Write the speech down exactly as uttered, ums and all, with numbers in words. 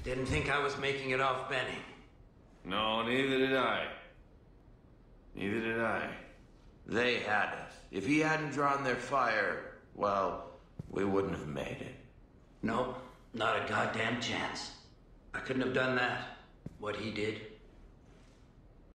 Didn't think I was making it off Benny. No, neither did I. Neither did I. They had us. If he hadn't drawn their fire, well, we wouldn't have made it. No, not a goddamn chance. I couldn't have done that. What he did.